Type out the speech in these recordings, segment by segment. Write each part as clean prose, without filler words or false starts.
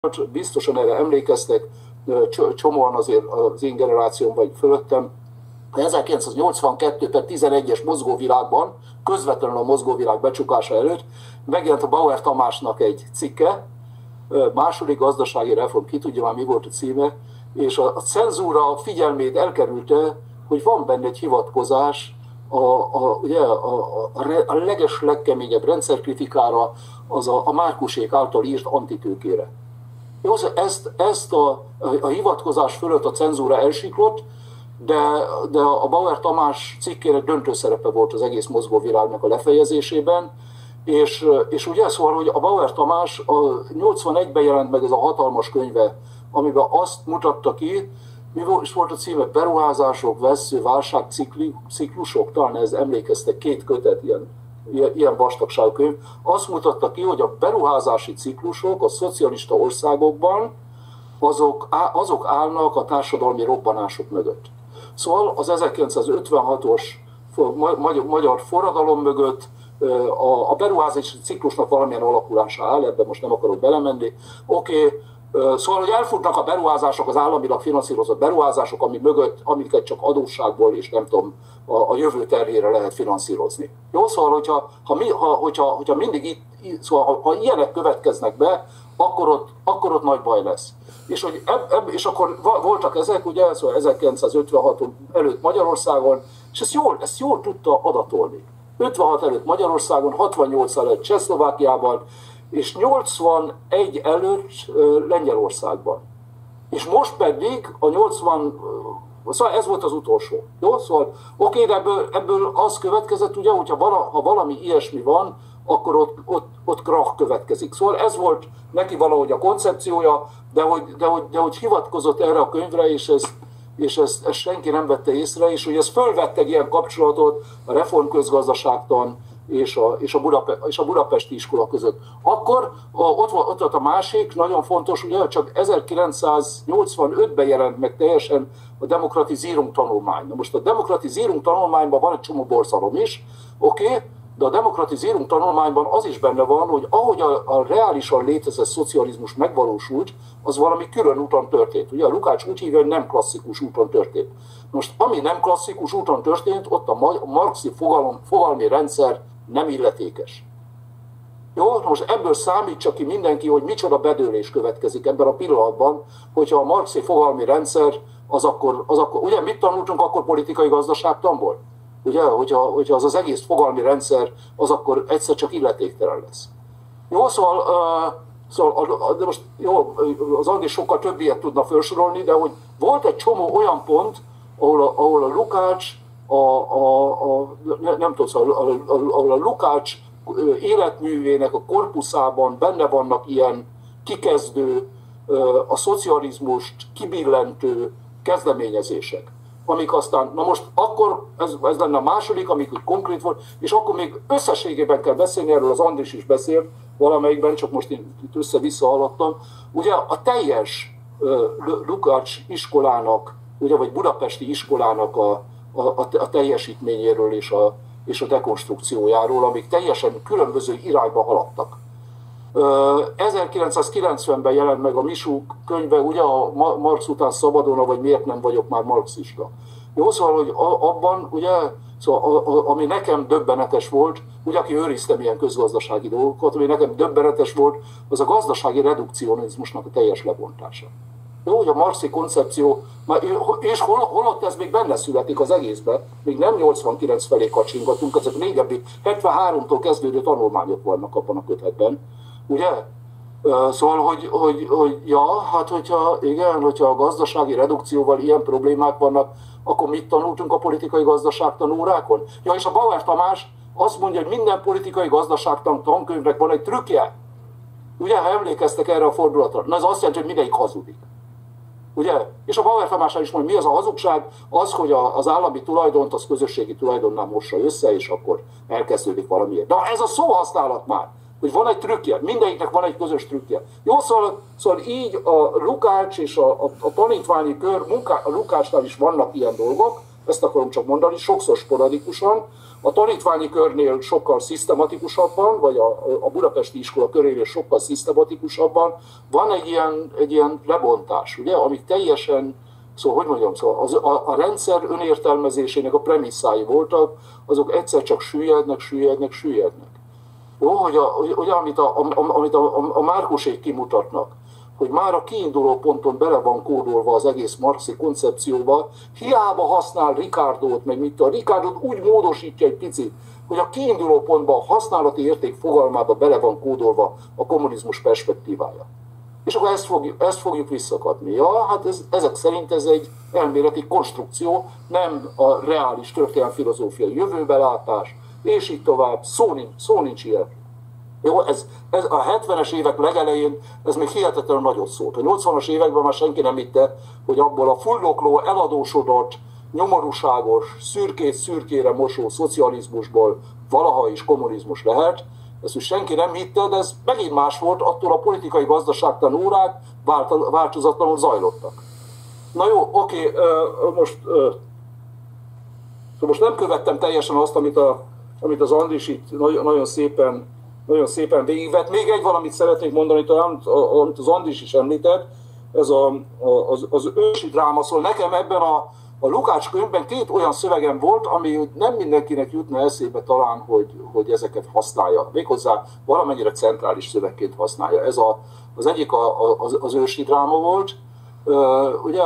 biztosan erre emlékeztek, csomóan azért az én generációm vagy fölöttem, 1982/11-es mozgóvilágban, közvetlenül a mozgóvilág becsukása előtt megjelent a Bauer Tamásnak egy cikke, második gazdasági reform, ki tudja már mi volt a címe, és a cenzúra figyelmét elkerülte, hogy van benne egy hivatkozás a legkeményebb rendszerkritikára, az a Márkusék által írt antitőkére. Jó, ezt a hivatkozás fölött a cenzúra elsiklott, de a Bauer Tamás cikkének döntő szerepe volt az egész mozgóvilágnak a lefejezésében, és ugye szóval, hogy a Bauer Tamás 81-ben jelent meg ez a hatalmas könyve, amiben azt mutatta ki, mi volt a címe? Beruházások, vessző, válságciklusok, talán ez emlékeztek, 2 kötet, ilyen vastagságú könyv. Azt mutatta ki, hogy a beruházási ciklusok a szocialista országokban azok állnak a társadalmi robbanások mögött. Szóval az 1956-os magyar forradalom mögött a beruházási ciklusnak valamilyen alakulása áll, ebben most nem akarok belemenni. Szóval, hogy elfutnak a beruházások, az államilag finanszírozott beruházások, amiket csak adósságból és nem tudom, a jövő terhére lehet finanszírozni. Jó, szóval, hogyha mindig szóval, ha ilyenek következnek be, akkor ott nagy baj lesz. És akkor voltak ezek, ugye, szóval 1956 előtt Magyarországon, és ezt jól tudta adatolni. 56 előtt Magyarországon, 68 előtt Csehszlovákiában, és 81 előtt Lengyelországban. És most pedig a 80, szóval ez volt az utolsó. Jó? Szóval de ebből az következett, ugye, hogyha ha valami ilyesmi van, akkor ott krach következik. Szóval ez volt neki valahogy a koncepciója, de hogy hivatkozott erre a könyvre, és ezt senki nem vette észre, és hogy ez fölvette ilyen kapcsolatot a reformközgazdaságtan és a budapesti iskola között. Akkor ott volt a másik, nagyon fontos, ugye csak 1985-ben jelent meg teljesen a Demokratisierung tanulmány. Na most a Demokratisierung tanulmányban van egy csomó borzalom is, de a Demokratisierung tanulmányban az is benne van, hogy ahogy a reálisan létezett szocializmus megvalósult, az valami külön úton történt. Ugye a Lukács úgy hívja, hogy nem klasszikus úton történt. Most ami nem klasszikus úton történt, ott a marxi fogalmi rendszer nem illetékes. Jó, most ebből számítsa ki mindenki, hogy micsoda bedőlés következik ebben a pillanatban, hogyha a marxi fogalmi rendszer az akkor ugye mit tanultunk akkor politikai gazdaságtanból? Ugye, hogyha az egész fogalmi rendszer, az akkor egyszer csak illetéktelen lesz. Jó, szóval de most jó, az Andi sokkal több ilyet tudna felsorolni, de hogy volt egy csomó olyan pont, ahol a Lukács, nem tudom, szóval, ahol a Lukács életművének a korpuszában benne vannak ilyen kikezdő, a szocializmust kibillentő kezdeményezések, amik aztán, na most akkor ez lenne a második, amik úgy konkrét volt, és akkor még összességében kell beszélni, erről az Andris is beszélt valamelyikben, csak most én itt össze-vissza hallottam, ugye a teljes Lukács iskolának, ugye, vagy budapesti iskolának a teljesítményéről és a dekonstrukciójáról, amik teljesen különböző irányba haladtak. 1990-ben jelent meg a Misú könyve, ugye a Marx után szabadon, vagy miért nem vagyok már marxista. Jó, szóval, hogy abban, ugye, szóval, ami nekem döbbenetes volt, ugye, aki őriztem ilyen közgazdasági dolgokat, ami nekem döbbenetes volt, az a gazdasági redukcionizmusnak a teljes lebontása. Jó, hogy a marxi koncepció, és holott ez még benne születik az egészben, még nem 89 felé kacsingatunk, ezek régebbi 73-tól kezdődő tanulmányok vannak abban a kötetben, ugye? Szóval, hogyha a gazdasági redukcióval ilyen problémák vannak, akkor mit tanultunk a politikai gazdaságtan órákon? Ja, és a Bauer Tamás azt mondja, hogy minden politikai gazdaságtan tankönyvnek van egy trükkje. Ugye, ha emlékeztek erre a fordulatra? Na ez azt jelenti, hogy mindegyik hazudik. Ugye? És a Bauer Tamásnál is mondja, mi az a hazugság? Az, hogy az állami tulajdont az közösségi tulajdonnál mossa össze, és akkor elkezdődik valami. De ez a szóhasználat már, hogy van egy trükkje, mindegyiknek van egy közös trükkje. Jó, szóval így a Lukács és a tanítványi kör, a Lukácsnál is vannak ilyen dolgok, ezt akarom csak mondani, sokszor sporadikusan, a tanítványi körnél sokkal szisztematikusabban, vagy a budapesti iskola körénél sokkal szisztematikusabban van egy ilyen lebontás, ugye, amik teljesen, szóval hogy mondjam, szóval a rendszer önértelmezésének a premisszái voltak, azok egyszer csak süllyednek. Jó, hogy amit a Márkusék kimutatnak, hogy már a kiinduló ponton bele van kódolva az egész marxi koncepcióba, hiába használ Ricardót, meg mit a Ricardót úgy módosítja egy picit, hogy a kiinduló pontban a használati érték fogalmába bele van kódolva a kommunizmus perspektívája. És akkor ezt fogjuk visszakapni. Ja, hát ezek szerint ez egy elméleti konstrukció, nem a reális történelmi-filozófiai jövőbelátás, és így tovább, szó nincs ilyen. Jó, ez a 70-es évek legelején ez még hihetetlenül nagyot szólt. A 80-as években már senki nem hitte, hogy abból a fullokló, eladósodott, nyomorúságos, szürkét szürkére mosó szocializmusból valaha is kommunizmus lehet. Ezt is senki nem hitte, de ez megint más volt, attól a politikai gazdaságtan órák változatlanul zajlottak. Na jó, oké, most nem követtem teljesen azt, amit az Andris itt nagyon szépen végigvett. Még egy valamit szeretnék mondani, talán, amit az Andris is említett, ez az ősi dráma. Szóval nekem ebben a Lukács könyvben két olyan szövegem volt, ami nem mindenkinek jutna eszébe talán, hogy ezeket használja. Méghozzá valamennyire centrális szövegként használja. Ez az egyik az ősi dráma volt. Ugye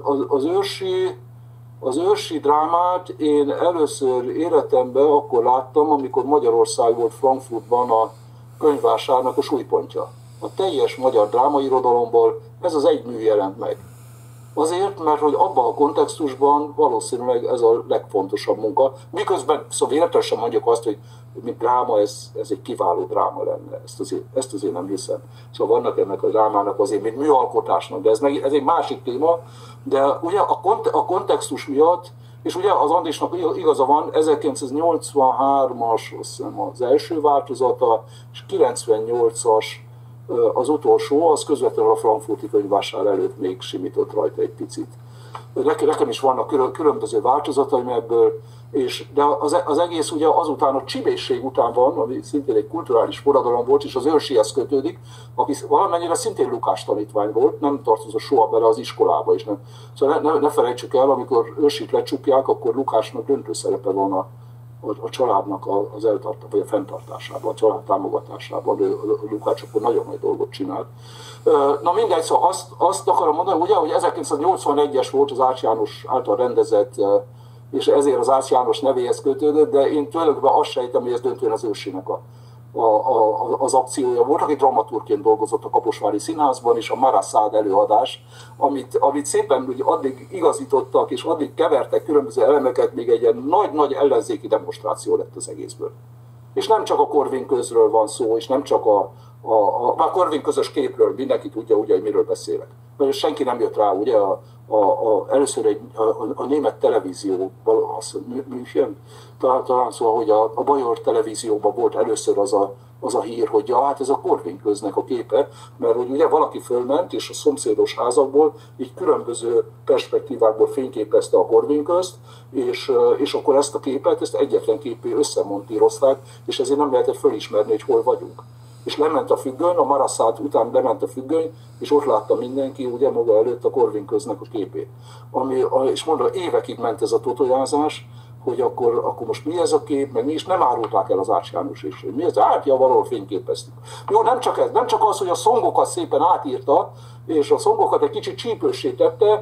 az ősi drámát én először életemben akkor láttam, amikor Magyarország volt Frankfurtban a könyvvásárnak a súlypontja. A teljes magyar drámairodalomból ez az egy mű jelent meg. Azért, mert hogy abban a kontextusban valószínűleg ez a legfontosabb munka. Miközben, szóval véletlenül sem mondjuk azt, hogy mint dráma, ez egy kiváló dráma lenne. Ezt azért nem hiszem. Szóval vannak ennek a drámának azért, mint műalkotásnak, de ez egy másik téma. De ugye a kontextus miatt, és ugye az Andrisnak igaza van, 1983-as az első változata, és 98-as az utolsó, az közvetlenül a frankfurti könyvvásár előtt még simított rajta egy picit. Nekem is vannak különböző változataim ebből, de az egész ugye azután a Csibészség után van, ami szintén egy kulturális forradalom volt, és az Őrsihez kötődik, aki valamennyire szintén Lukás tanítvány volt, nem tartozott soha bele az iskolába is. Nem. Szóval ne felejtsük el, amikor Őrsit lecsukják, akkor Lukásnak döntő szerepe van a családnak vagy a fenntartásában, a család támogatásában. Lukács akkor nagyon nagy dolgot csinált. Na mindegy, szóval azt akarom mondani, ugye, hogy 1981-es volt az Ács János által rendezett, és ezért az Ács János nevéhez kötődött, de én tulajdonképpen azt sejtem, hogy ez döntően az Őrsinek az akciója volt, aki dramaturgként dolgozott a Kaposvári Színházban, és a Maraszád előadás, amit szépen úgy addig igazítottak, és addig kevertek különböző elemeket, még egy ilyen nagy-nagy ellenzéki demonstráció lett az egészből. És nem csak a Korvin közről van szó, és nem csak a Korvin közös képről, mindenki tudja, ugye, hogy miről beszélek. Mert senki nem jött rá, ugye, először a német televízióban, München, talán szóval, hogy a Bajor televízióban volt először az a hír, hogy ja, hát ez a Korvin köznek a képe, mert hogy ugye valaki fölment, és a szomszédos házakból így különböző perspektívákból fényképezte a Korvin közt, és akkor ezt a képet, ezt egyetlen képé összemontírozták, és ezért nem lehetett fölismerni, hogy hol vagyunk. És lement a függöny, a Maraszád után lement a függöny, és ott látta mindenki, ugye maga előtt a Korvin köznek a képét. És mondom, évekig ment ez a totojázás, hogy akkor most mi ez a kép, meg mi is nem árulták el az Ács János is, hogy mi ez, ja, valahol fényképeztük. Jó, nem csak az, hogy a szongokat szépen átírta, és a szongokat egy kicsit csípőssé tette,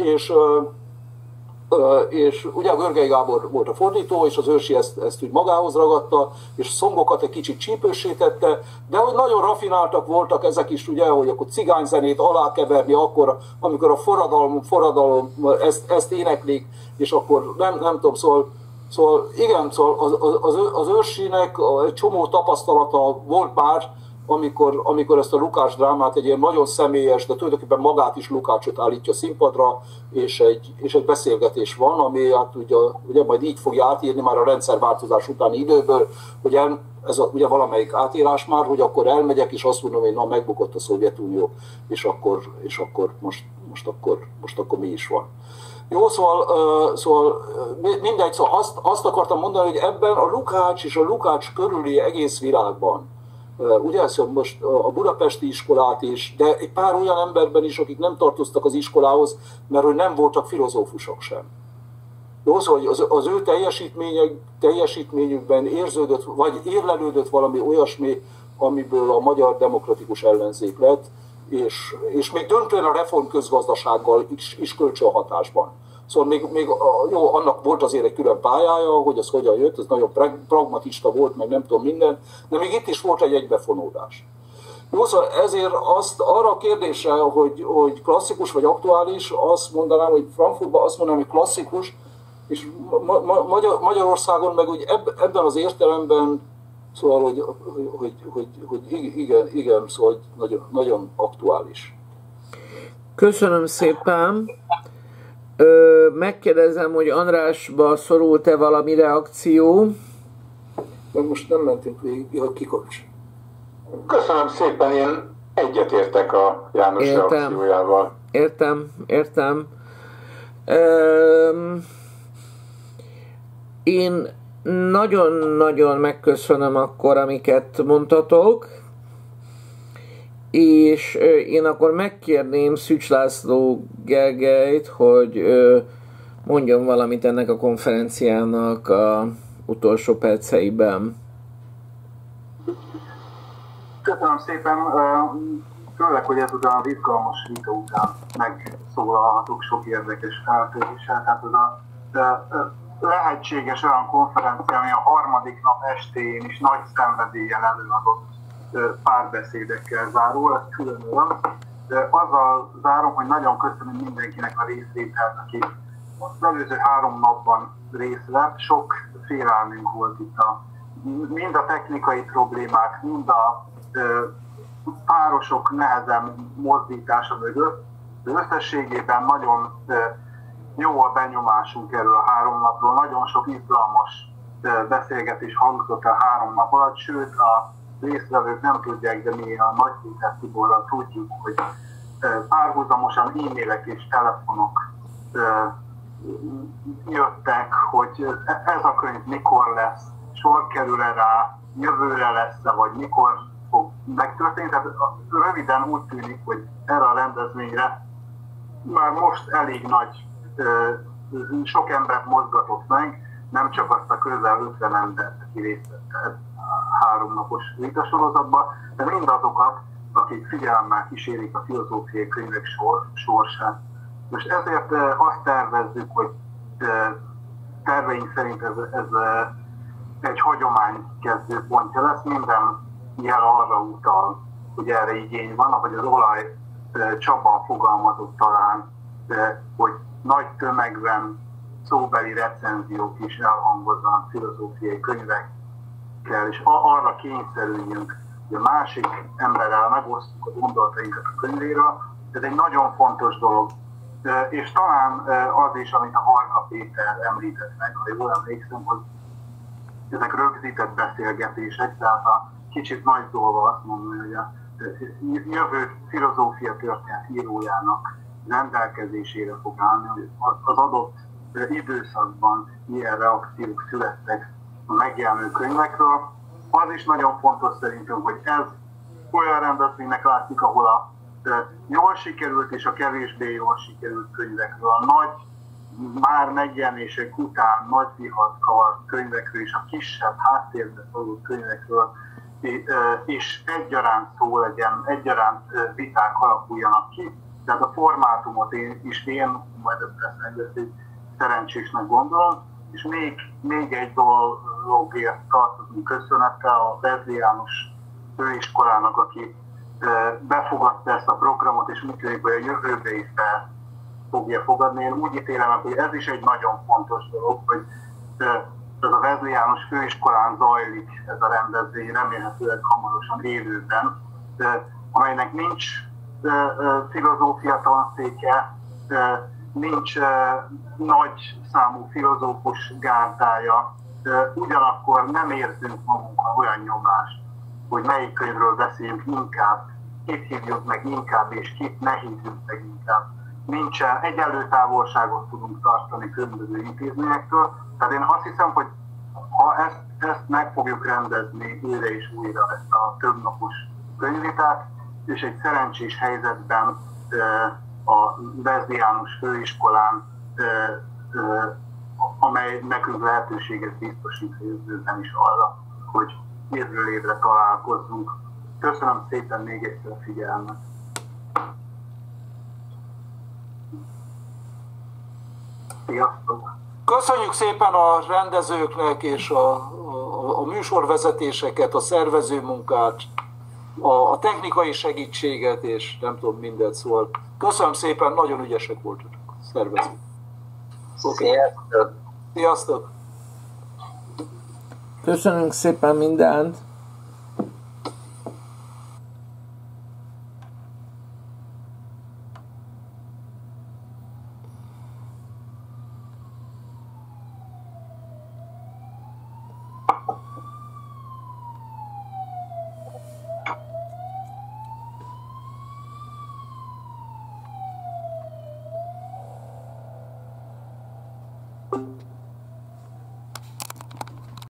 és ugye a Görgei Gábor volt a fordító, és az Őrsi ezt úgy magához ragadta, és a szongokat egy kicsit csípőssé tette, de hogy nagyon rafináltak voltak ezek is, ugye, hogy akkor cigányzenét alákeverni akkor, amikor a forradalom ezt éneklik, és akkor nem tudom, szóval igen, szóval az Őrsinek egy csomó tapasztalata volt már, amikor ezt a Lukács drámát egy ilyen nagyon személyes, de tulajdonképpen magát is Lukácsot állítja színpadra, és egy beszélgetés van, ami hát ugye majd így fogja átírni már a rendszerváltozás utáni időből, hogy ugye valamelyik átírás már, hogy akkor elmegyek, és azt mondom, hogy na, megbukott a Szovjetunió, és akkor most most akkor mi is van. Jó, szóval mindegy, szóval azt akartam mondani, hogy ebben a Lukács és a Lukács körüli egész világban, ugye, szóval most a budapesti iskolát is, de egy pár olyan emberben is, akik nem tartoztak az iskolához, mert hogy nem voltak filozófusok sem. Jó, szóval az ő teljesítményükben érződött, vagy érlelődött valami olyasmi, amiből a magyar demokratikus ellenzék lett, és még döntően a reformközgazdasággal is kölcsönhatásban. Szóval még jó, annak volt azért egy külön pályája, hogy az hogyan jött, ez nagyon pragmatista volt, meg nem tudom minden, de még itt is volt egy egybefonódás. Jó, szóval ezért arra a kérdésre, hogy klasszikus vagy aktuális, azt mondanám, hogy Frankfurtban azt mondanám, hogy klasszikus, és Magyarországon meg úgy ebben az értelemben, szóval, hogy igen, szóval nagyon, nagyon aktuális. Köszönöm szépen. Megkérdezem, hogy Andrásba szorult-e valami reakció? Meg most nem mentünk végig, a kikocs. Köszönöm szépen, én egyetértek a János reakciójával. Értem. Én nagyon-nagyon megköszönöm akkor, amiket mondtatok, és én akkor megkérném Szűcs László Gergelyt, hogy mondjon valamit ennek a konferenciának a utolsó perceiben. Köszönöm szépen, főleg, hogy ezután az izgalmas vita után megszólalhatok sok érdekes feltöréssel. Tehát ez a lehetséges olyan konferencia, ami a harmadik nap estéjén is nagy szenvedéllyel előadott párbeszédekkel zárul, ez külön olyan. Azzal zárom, hogy nagyon köszönöm mindenkinek a részvételt, aki az előző 3 napban részt vett. Sok félelmünk volt itt, mind a technikai problémák, mind a párosok nehezen mozdítása mögött. Összességében nagyon jó a benyomásunk erről a 3 napról, nagyon sok izgalmas beszélgetés hangzott a 3 nap alatt, sőt a résztvevők nem tudják, de mi a Nagy Péter Tiborral tudjuk, hogy párhuzamosan e-mailek és telefonok jöttek, hogy ez a könyv mikor lesz, sor kerül-e rá, jövőre lesz-e, vagy mikor fog megtörténni. Tehát röviden úgy tűnik, hogy erre a rendezvényre már most elég nagy, sok embert mozgatott meg, nem csak azt a közel 50 embert, aki részt vett a 3 napos vitasorozatban, de mindazokat, akik figyelemmel kísérik a filozófiai könyvek sorsát. Most ezért azt tervezzük, hogy terveink szerint ez egy hagyomány kezdőpontja lesz, minden jel arra utal, hogy erre igény van, ahogy az Olaj Csaba fogalmazott talán, hogy nagy tömegben szóbeli recenziók is elhangozzanak filozófiai könyvekkel, és arra kényszerüljünk, hogy a másik emberrel megosztjuk a gondolatainkat a könyvéről. Ez egy nagyon fontos dolog. És talán az is, amit a Varga Péter említett meg, ha jól emlékszem, hogy ezek rögzített beszélgetések, tehát a kicsit nagy dolga azt mondani, hogy a jövő filozófia történet írójának rendelkezésére fog állni, hogy az adott időszakban milyen reakciók születtek a megjelenő könyvekről. Az is nagyon fontos szerintem, hogy ez olyan rendezvénynek látszik, ahol a jól sikerült és a kevésbé jól sikerült könyvekről, a nagy, már megjelenések után nagy vihat kavart könyvekről és a kisebb háttérbe szóló könyvekről és egyaránt szó legyen, egyaránt viták alakuljanak ki. Tehát a formátumot én majd ezt rendezvényt szerencsésnek gondolom, és még egy dologért tartozunk köszönettel a Vezli János főiskolának, aki befogadta ezt a programot, és úgy tűnik, hogy a jövőbe is be fogja fogadni. Én úgy ítélem meg, hogy ez is egy nagyon fontos dolog, hogy ez a Vezli János főiskolán zajlik ez a rendezvény, remélhetőleg hamarosan élőben, amelynek nincs filozófia tanszéke, nincs nagy számú filozófus gárdája, ugyanakkor nem érzünk magunkra olyan nyomást, hogy melyik könyvről beszéljünk inkább, kit hívjuk meg inkább, és kit ne hívjuk meg inkább. nincsen, egyenlő távolságot tudunk tartani különböző intézményektől. Tehát én azt hiszem, hogy ha ezt meg fogjuk rendezni újra és újra, ezt a többnapos könyvvitát, és egy szerencsés helyzetben a Leszbiánus főiskolán, amely nekünk lehetőséget biztosít a jövőben is arra, hogy évről évre találkozzunk. Köszönöm szépen még egyszer a figyelmet. Sziasztok! Köszönjük szépen a rendezőknek és a műsorvezetéseket, a szervezőmunkát, a technikai segítséget, és nem tudom mindent, szóval köszönöm szépen, nagyon ügyesek voltatok, szervezők. Sziasztok! Sziasztok! Köszönünk szépen mindent! Thank you.